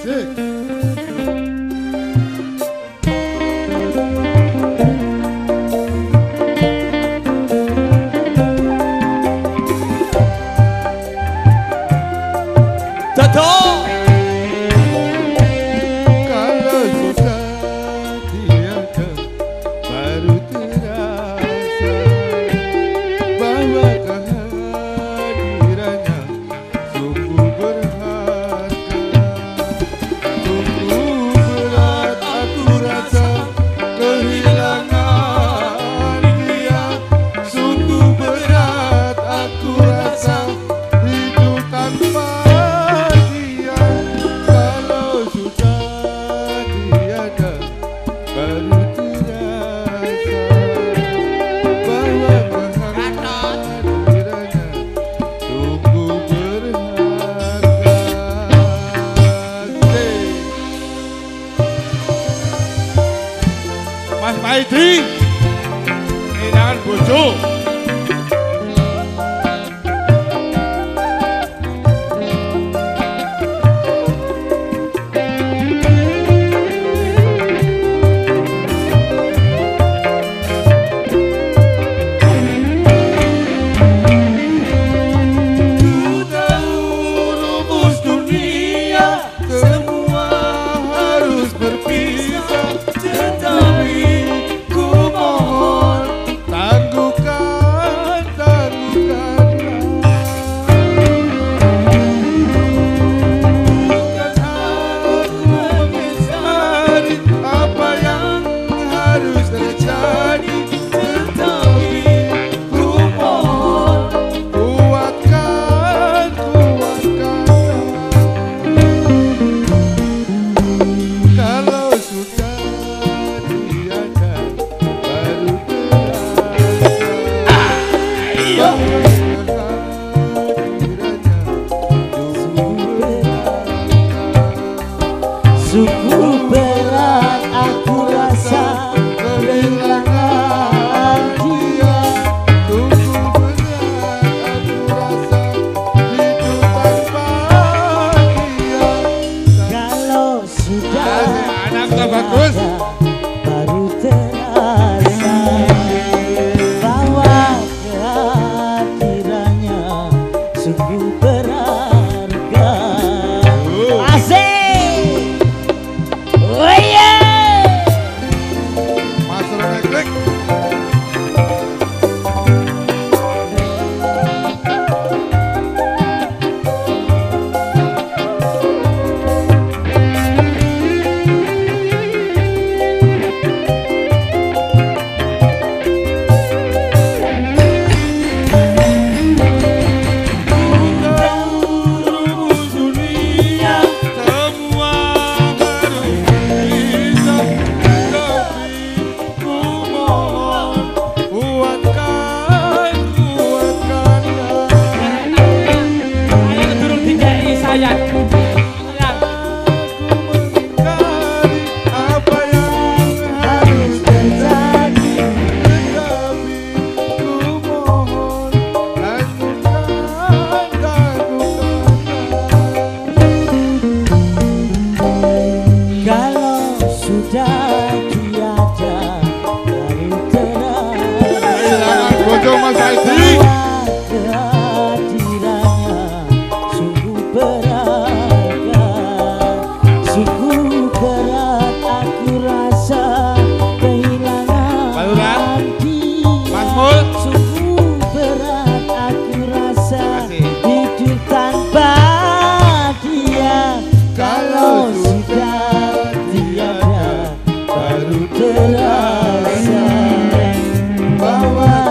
Mas Maidi, kehilangan bojo. Sungguh berat aku rasa kehilangan dia. Sungguh berat aku rasa hidup tanpa dia. Kalau sudah anak tak bagus baru terasa bahwa kehadirannya sungguh berharga. Asik. Oh yeah. Master Elektrik. Mas Aidi. Kehadirannya sungguh berharga, sungguh berat aku rasa kehilangan dia. Sungguh berat aku rasa hidup tanpa dia. Kalau sudah tiada baru terasa bahwa